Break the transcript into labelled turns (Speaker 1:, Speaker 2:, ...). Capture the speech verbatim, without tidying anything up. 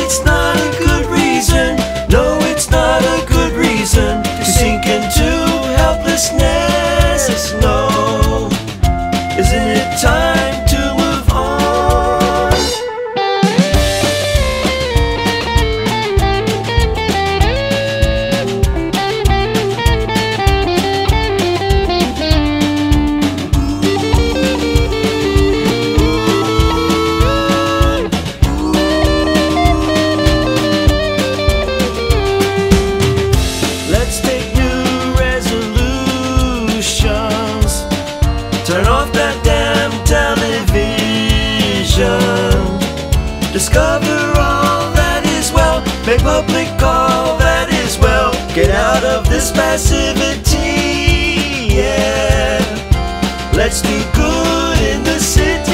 Speaker 1: it's not a good reason. No, it's not a good reason to sink into helplessness. No, isn't it time to move on? Let's take new resolutions. Turn off that damn television. Discover all that is well. Make public all that is well. Get out of this passivity, yeah. Let's do good in the city.